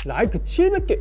라이트 700개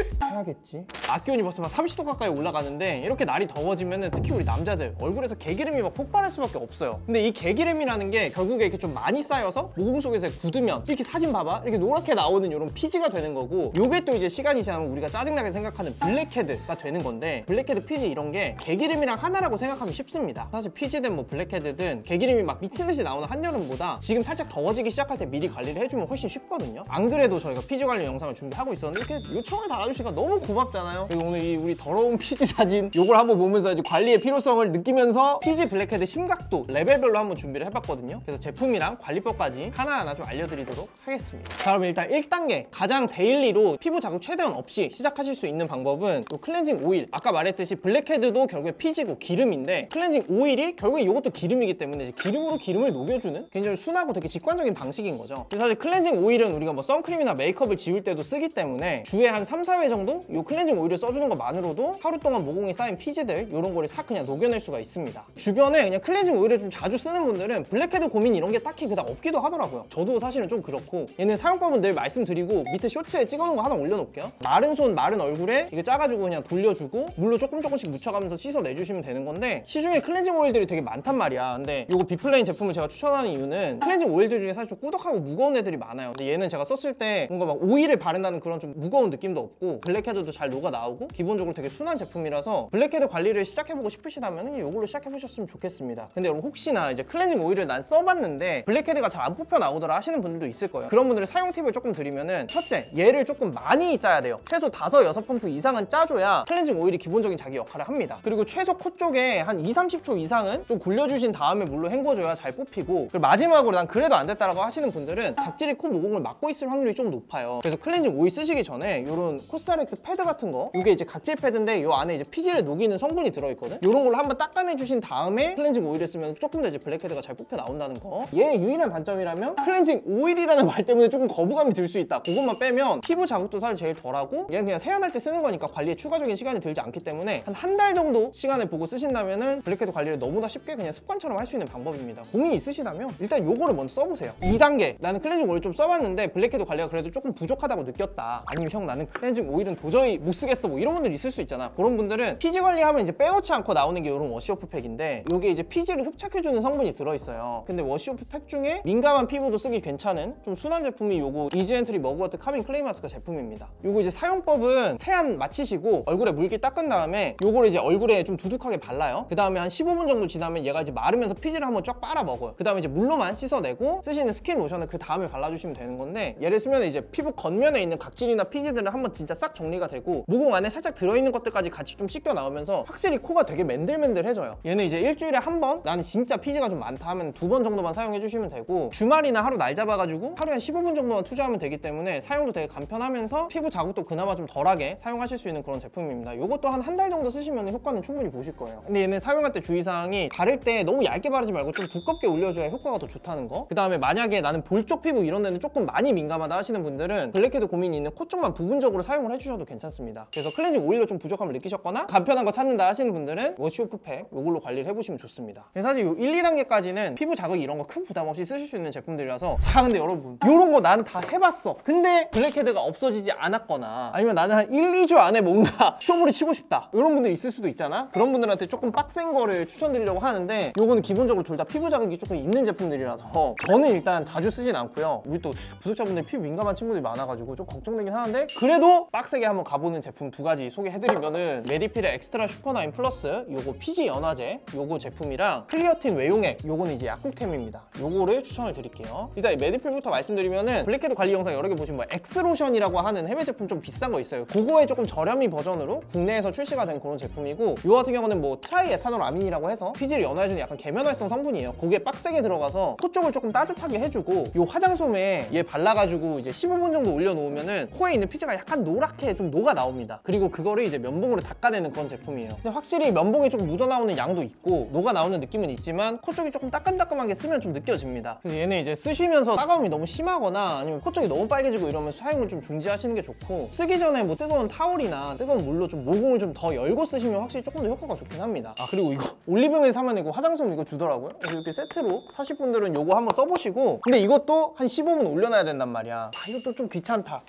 해야겠지. 악기온이 벌써 막 30도 가까이 올라가는데 이렇게 날이 더워지면 특히 우리 남자들 얼굴에서 개기름이 막 폭발할 수밖에 없어요. 근데 이 개기름이라는 게 결국에 이렇게 좀 많이 쌓여서 모공 속에서 굳으면 이렇게 사진 봐봐, 이렇게 노랗게 나오는 이런 피지가 되는 거고, 요게 또 이제 시간이 지나면 우리가 짜증나게 생각하는 블랙헤드가 되는 건데, 블랙헤드 피지 이런 게 개기름이랑 하나라고 생각하면 쉽습니다. 사실 피지든 뭐 블랙헤드든 개기름이 막 미친듯이 나오는 한여름보다 지금 살짝 더워지기 시작할 때 미리 관리를 해주면 훨씬 쉽거든요. 안 그래도 저희가 피지 관리 영상을 준비하고 있었는데 이렇게 요청을 달아주시니까 너무 고맙잖아요. 그리고 오늘 이 우리 더러운 피지 사진 요걸 한번 보면서 이제 관리의 필요성을 느끼면서 피지 블랙헤드 심각도 레벨별로 한번 준비를 해봤거든요. 그래서 제품이랑 관리법까지 하나하나 좀 알려드리도록 하겠습니다. 자, 그럼 일단 1단계 가장 데일리로 피부 자극 최대한 없이 시작하실 수 있는 방법은 요 클렌징 오일. 아까 말했듯이 블랙헤드도 결국에 피지고 기름인데, 클렌징 오일이 결국에 이것도 기름이기 때문에 이제 기름으로 기름을 녹여주는 굉장히 순하고 되게 직관적인 방식인 거죠. 그래서 사실 클렌징 오일은 우리가 뭐 선크림이나 메이크업을 지울 때도 쓰기 때문에 주에 한 3, 4회 정도 이 클렌징 오일을 써주는 것만으로도 하루 동안 모공에 쌓인 피지들 이런 거를 싹 그냥 녹여낼 수가 있습니다. 주변에 그냥 클렌징 오일을 좀 자주 쓰는 분들은 블랙헤드 고민 이런 게 딱히 그닥 없기도 하더라고요. 저도 사실은 좀 그렇고, 얘는 사용법은 늘 말씀드리고 밑에 쇼츠에 찍어놓은 거 하나 올려놓을게요. 마른 손, 마른 얼굴에 이거 짜가지고 그냥 돌려주고 물로 조금씩 묻혀가면서 씻어내주시면 되는 건데, 시중에 클렌징 오일들이 되게 많단 말이야. 근데 이거 비플레인 제품을 제가 추천하는 이유는 클렌징 오일들 중에 사실 좀 꾸덕하고 무거운 애들이 많아요. 근데 얘는 제가 썼을 때 뭔가 막 오일을 바른다는 그런 좀 무거운 느낌도 없고, 블랙헤드도 잘 녹아 나오고 기본적으로 되게 순한 제품이라서 블랙헤드 관리를 시작해보고 싶으시다면 이걸로 시작해보셨으면 좋겠습니다. 근데 여러분 혹시나 이제 클렌징 오일을 난 써봤는데 블랙헤드가 잘 안 뽑혀 나오더라 하시는 분들도 있을 거예요. 그런 분들의 사용 팁을 조금 드리면은, 첫째, 얘를 조금 많이 짜야 돼요. 최소 5, 6펌프 이상은 짜줘야 클렌징 오일이 기본적인 자기 역할을 합니다. 그리고 최소 코 쪽에 한 2, 30초 이상은 좀 굴려주신 다음에 물로 헹궈줘야 잘 뽑히고, 그리고 마지막으로 난 그래도 안 됐다라고 하시는 분들은 각질이 코 모공을 막고 있을 확률이 좀 높아요. 그래서 클렌징 오일 쓰시기 전에 이런 코스알엑스 패드 같은 거, 이게 이제 각질 패드인데 이 안에 이제 피지를 녹이는 성분이 들어있거든. 이런 걸로 한번 닦아내주신 다음에 클렌징 오일을 쓰면 조금 더 이제 블랙헤드가 잘 뽑혀 나온다는 거. 얘의 유일한 단점이라면 클렌징 오일이라는 말 때문에 조금 거부감이 들 수 있다. 그것만 빼면 피부 자극도 사실 제일 덜하고, 얘는 그냥 세안할 때 쓰는 거니까 관리에 추가적인 시간이 들지 않기 때문에 한 달 정도 시간을 보고 쓰신다면은 블랙헤드 관리를 너무나 쉽게 그냥 습관처럼 할 수 있는 방법입니다. 고민이 있으시다면 일단 요거를 먼저 써보세요. 2단계, 나는 클렌징 오일 좀 써봤는데 블랙헤드 관리가 그래도 조금 부족하다고 느꼈다. 아니면 형 나는 클렌징 오일은 도저히 못 쓰겠어, 뭐 이런 분들 있을 수 있잖아. 그런 분들은 피지 관리하면 이제 빼놓지 않고 나오는 게 이런 워시오프 팩인데, 이게 이제 피지를 흡착해주는 성분이 들어있어요. 근데 워시오프 팩 중에 민감한 피부도 쓰기 괜찮은 좀 순한 제품이 요거 이지엔트리 머그워트 카빈 클레이 마스크 제품입니다. 요거 이제 사용법은 세안 마치시고 얼굴에 물기 닦은 다음에 요거를 이제 얼굴에 좀 두둑하게 발라요. 그 다음에 한 15분 정도 지나면 얘가 이제 마르면서 피지를 한번 쫙 빨아 먹어요. 그 다음에 이제 물로만 씻어내고 쓰시는 스킨 로션을 그 다음에 발라주시면 되는 건데, 얘를 쓰면 이제 피부 겉면에 있는 각질이나 피지들은 한번 진짜 싹 정리가 되고 모공 안에 살짝 들어있는 것들까지 같이 좀 씻겨 나오면서 확실히 코가 되게 맨들맨들해져요. 얘는 이제 일주일에 한 번, 나는 진짜 피지가 좀 많다 하면 2번 정도만 사용해 주시면 되고, 주말이나 하루 날 잡아가지고 하루에 한 15분 정도만 투자하면 되기 때문에 사용도 되게 간편하면서 피부 자극도 그나마 좀 덜하게 사용하실 수 있는 그런 제품입니다. 이것도 한 달 정도 쓰시면 효과는 충분히 보실 거예요. 근데 얘는 사용할 때 주의사항이, 바를 때 너무 얇게 바르지 말고 좀 두껍게 올려줘야 효과가 더 좋다는 거. 그 다음에 만약에 나는 볼 쪽 피부 이런 데는 조금 많이 민감하다 하시는 분들은 블랙헤드 고민이 있는 코 쪽만 부분적으로 사용을 해주셔도 괜찮습니다. 그래서 클렌징 오일로 좀 부족함을 느끼셨거나 간편한 거 찾는다 하시는 분들은 워시오프 팩 이걸로 관리를 해보시면 좋습니다. 사실 요 1, 2단계까지는 피부 자극 이런 거 큰 부담 없이 쓰실 수 있는 제품들이라서. 자, 근데 여러분 요런 거 난 다 해봤어. 근데 블랙헤드가 없어지지 않았거나, 아니면 나는 한 1, 2주 안에 뭔가 쇼부를 치고 싶다, 이런 분들 있을 수도 있잖아. 그런 분들한테 조금 빡센 거를 추천드리려고 하는데, 요거는 기본적으로 둘 다 피부 자극이 조금 있는 제품들이라서 저는 일단 자주 쓰진 않고요. 우리 또 구독자분들 피부 민감한 친구들이 많아가지고 좀 걱정되긴 하는데, 그래도 빡세게 한번 가보는 제품 2가지 소개해드리면은, 메디필의 엑스트라 슈퍼나인 플러스 요거 피지 연화제 요거 제품이랑 클리어틴 외용액 요거는 이제 약국템입니다. 요거를 추천을 드릴게요. 일단 메디필부터 말씀드리면은, 블랙헤드 관리 영상 여러 개 보시면 뭐 엑스로션이라고 하는 해외 제품 좀 비싼 거 있어요. 그거에 조금 저렴이 버전으로 국내에서 출시가 된 그런 제품이고, 요 같은 경우는 뭐 트라이 에탄올 아민이라고 해서 피지를 연화해주는 약간 계면활성 성분이에요. 그게 빡세게 들어가서 코 쪽을 조금 따뜻하게 해주고, 요 화장솜에 얘 발라가지고 이제 15분 정도 올려놓으면은 코에 있는 피지가 약간 노랗게 좀 녹아 나옵니다. 그리고 그거를 이제 면봉으로 닦아내는 그런 제품이에요. 근데 확실히 면봉이 좀 묻어나오는 양도 있고 녹아 나오는 느낌은 있지만 코 쪽이 조금 따끔따끔하게 쓰면 좀 느껴집니다. 그래서 얘는 이제 쓰시면서 따가움이 너무 심하거나 아니면 코 쪽이 너무 빨개지고 이러면 사용을 좀 중지하시는 게 좋고, 쓰기 전에 뭐 뜨거운 타올이나 뜨거운 물로 좀 모공을 좀 더 열고 쓰시면 확실히 조금 더 효과가 좋긴 합니다. 아, 그리고 이거 올리브영에 사면 이거 화장솜 이거 주더라고요. 그래서 이렇게 세트로 사실 분들은 요거 한번 써보시고, 근데 이것도 한 15분 올려놔야 된단 말이야. 아, 이것도 좀 귀찮다.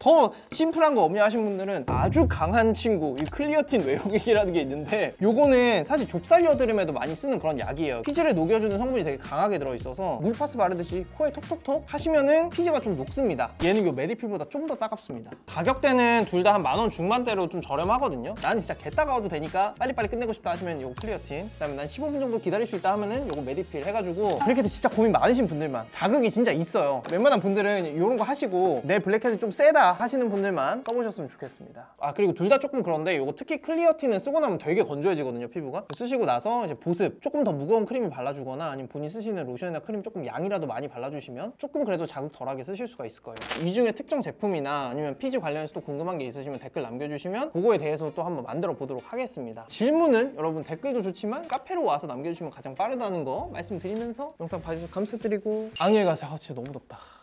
더 심플한 거 없냐 하신 분들은 아주 강한 친구 이 클리어틴 외용액이라는 게 있는데 요거는 사실 좁쌀 여드름에도 많이 쓰는 그런 약이에요. 피지를 녹여주는 성분이 되게 강하게 들어있어서 물파스 바르듯이 코에 톡톡톡 하시면은 피지가 좀 녹습니다. 얘는 요 메디필보다 좀 더 따갑습니다. 가격대는 둘 다 한 10,000원 중반대로 좀 저렴하거든요. 나는 진짜 개 따가워도 되니까 빨리빨리 끝내고 싶다 하시면 요거 클리어틴, 그다음에 난 15분 정도 기다릴 수 있다 하면은 요거 메디필 해가지고 그렇게 진짜 고민 많으신 분들만, 자극이 진짜 있어요. 웬만한 분들은 이런 거 하시고 내 블랙헤드 좀 세다 하시는 분들만 써보셨으면 좋겠습니다. 아 그리고 둘 다 조금 그런데 요거 특히 클리어틴은 쓰고 나면 되게 건조해지거든요, 피부가. 쓰시고 나서 이제 보습 조금 더 무거운 크림을 발라주거나 아니면 본인 쓰시는 로션이나 크림 조금 양이라도 많이 발라주시면 조금 그래도 자극 덜하게 쓰실 수가 있을 거예요. 이 중에 특정 제품이나 아니면 피지 관련해서 또 궁금한 게 있으시면 댓글 남겨주시면 그거에 대해서 또 한번 만들어 보도록 하겠습니다. 질문은 여러분 댓글도 좋지만 카페로 와서 남겨주시면 가장 빠르다는 거 말씀드리면서 영상 봐주셔서 감사드리고 안녕히 가세요. 진짜 너무 덥다.